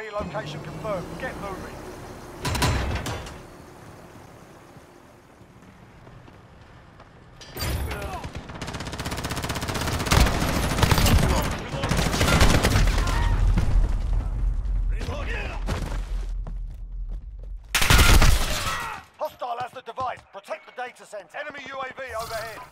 UAV location confirmed. Get moving. Hostile has the device. Protect the data center. Enemy UAV overhead.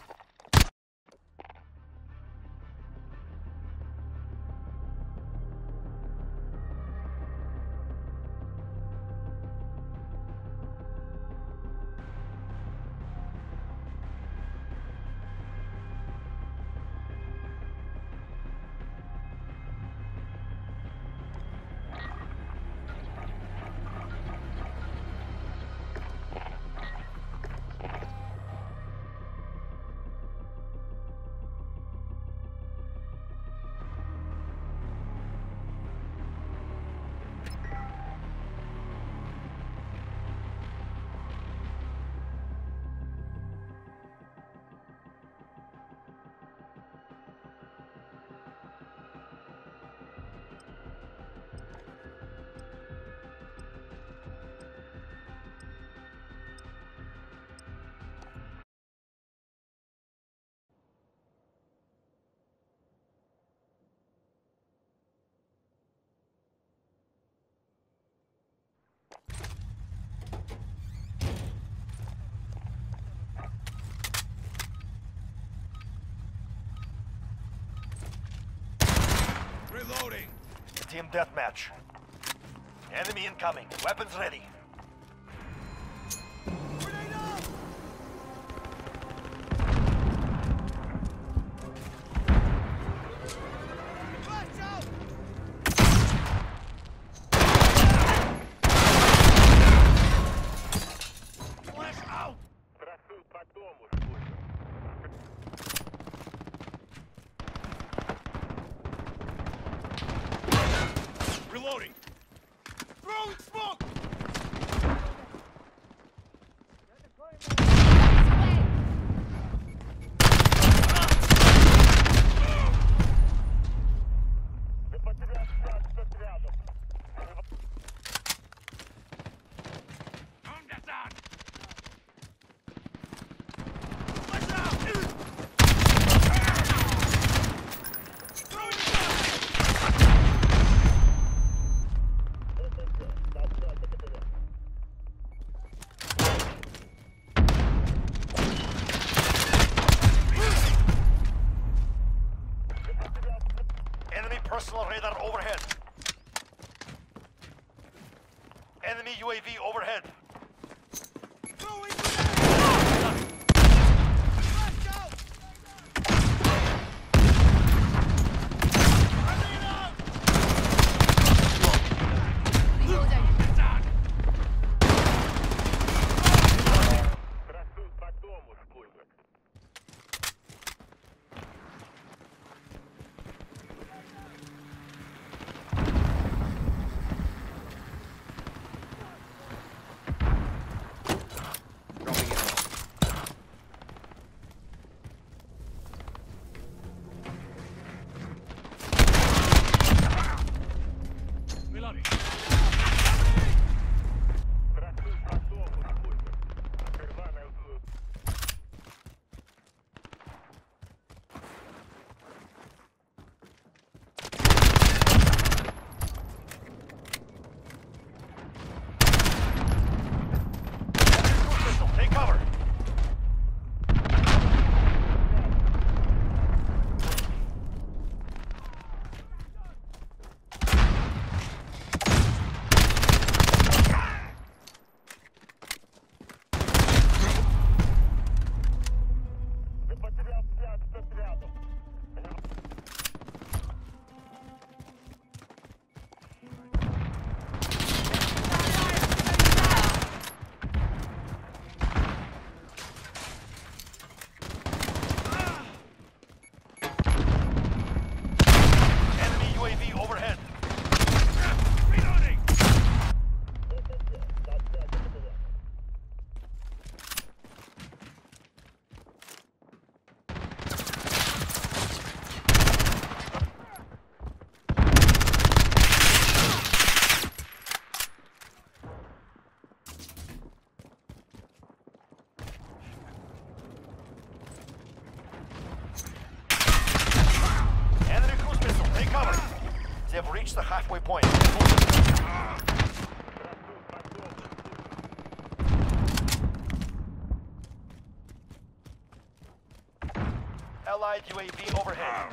Reloading. Team deathmatch. Enemy incoming. Weapons ready. Reloading. Throwing smoke. Enemy personal radar overhead. Enemy UAV overhead. reached the halfway point. Allied UAV overhead.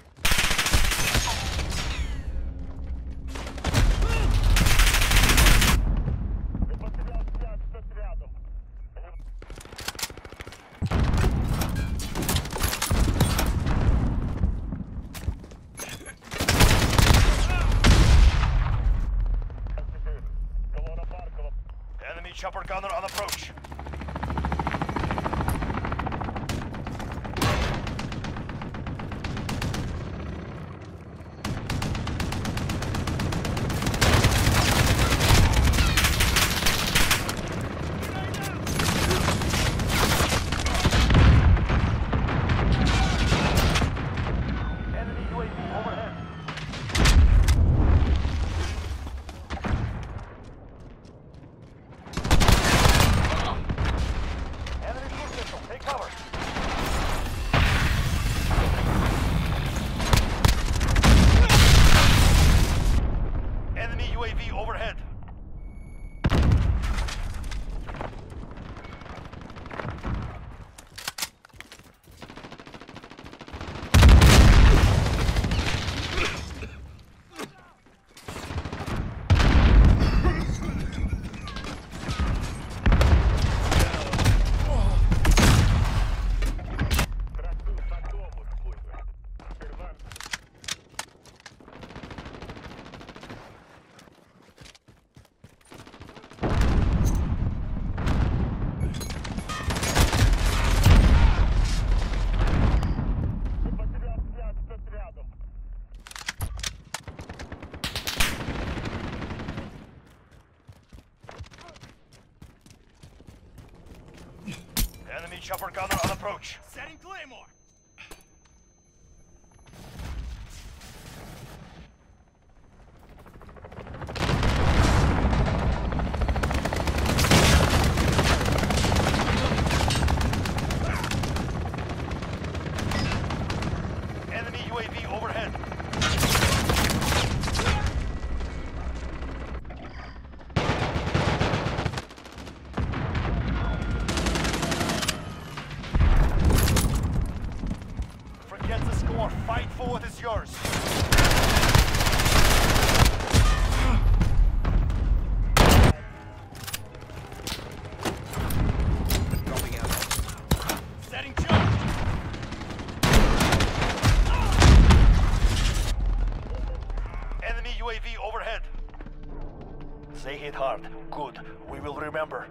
Enemy chopper gunner on approach. Enemy UAV overhead. Enemy cruise missile, take cover. Enemy UAV overhead. Enemy chopper gunner on approach. Setting Claymore. Enemy UAV overhead. Forget the score. Fight for what is yours. Dropping out. Setting charge. Enemy UAV overhead. They hit hard. Good. We will remember.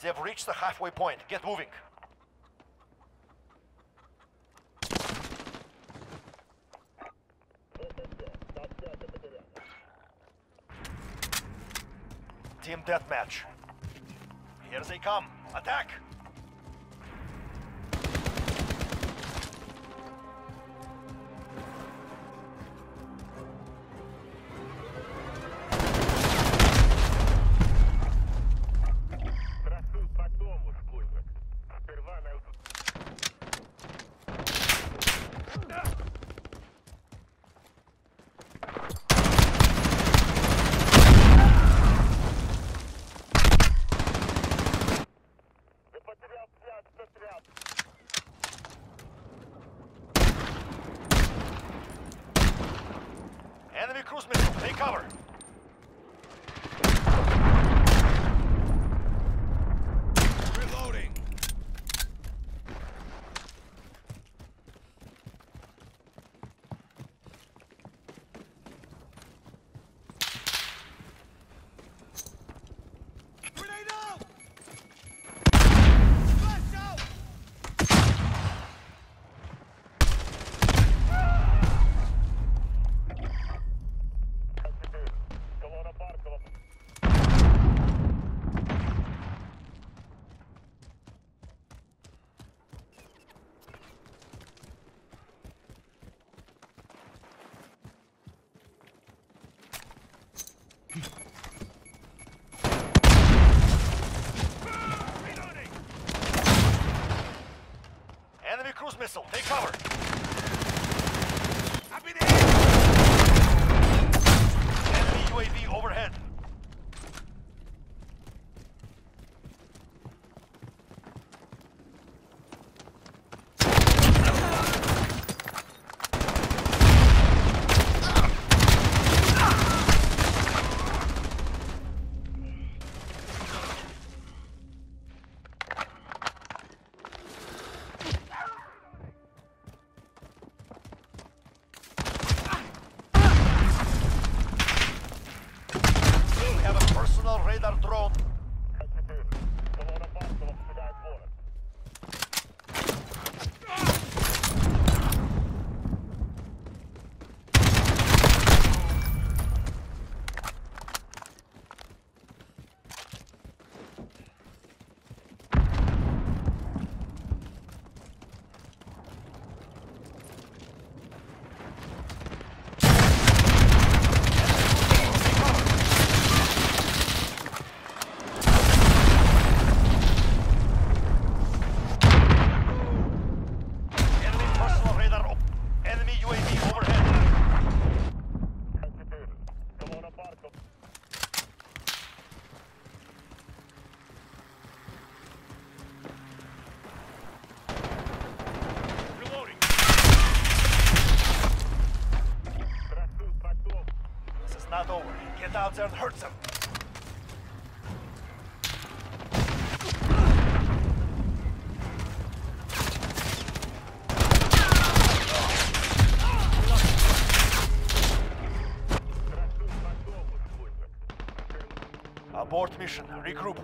They've reached the halfway point. Get moving. Team deathmatch. Here they come. Attack! Enemy cruise missile. Take cover. Reloading. Grenade out! Flash out! Reloading. Enemy cruise missile. Take cover. Copy that. Enemy UAV overhead. We have a personal radar drone. Enemy personal radar. Enemy UAV overhead. Reloading. This is not over. Get out there and hurt them. Abort mission. Regroup.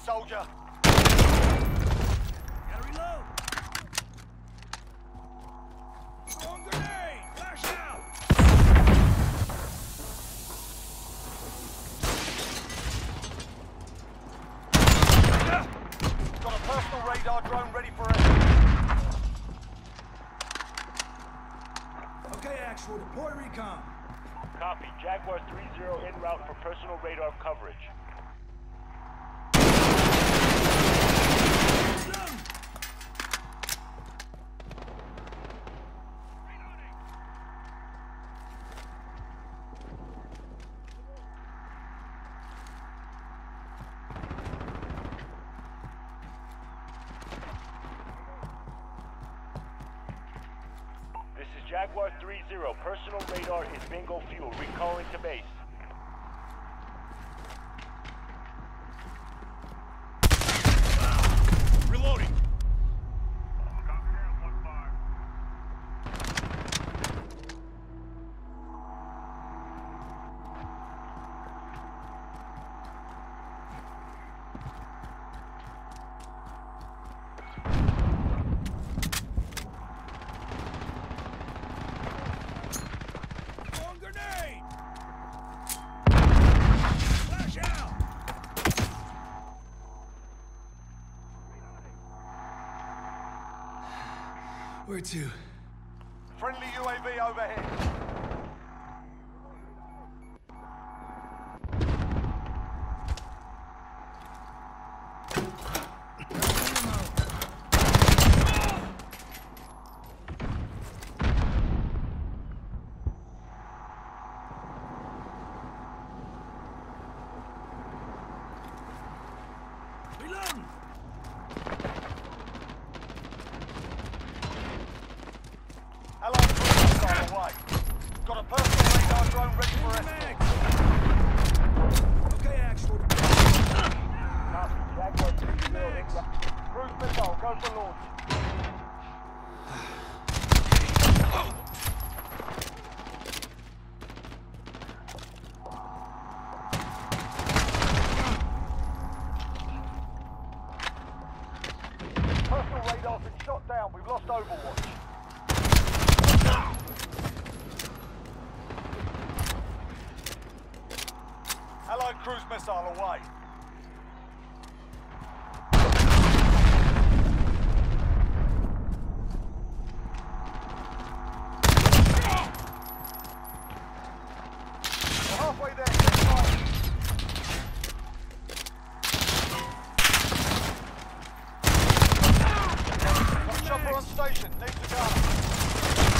soldier. Gotta reload. Throwing grenade. Flash out. Got a personal radar drone ready for action. Okay, actual. Deploy recon. Copy. Jaguar 3-0 en route for personal radar coverage. This is Jaguar 3-0. Personal radar is bingo fuel. Recalling to base. Reloading. Throwing grenade. Flash out. Where to? Friendly UAV overhead. Reloading. Allied cruise missile away. Got a personal radar drone ready for escort. Okay, actual. Copy. Jaguar 3-0 en route. Cruise missile, go for launch. Personal radar's been shot down. We've lost Overwatch. Allied cruise missile away. We're halfway there. Keep fighting. Got a chopper on station. Needs to go.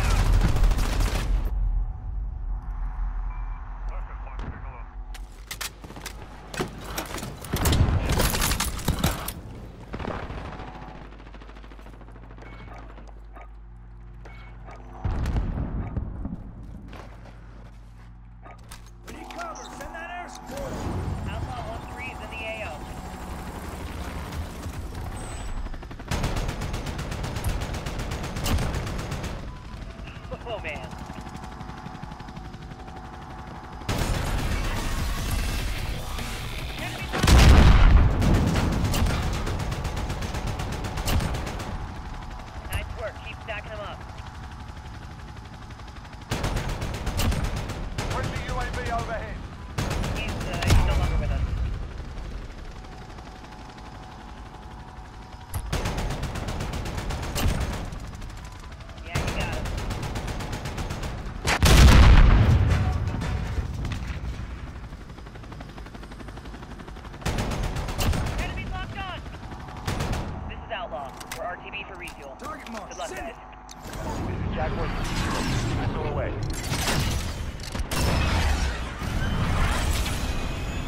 We need cover. Send that air support. Outlaw 1-3 is in the AO. Oh man. Nice work. Keep stacking them up. Friendly UAV overhead. He's no longer with us. Yeah, you got him. Enemies locked on! This is Outlaw. We're RTB for refuel. Target mark. Good luck, Send guys. it. This is Jaguar 3-0. Missile away.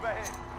ahead.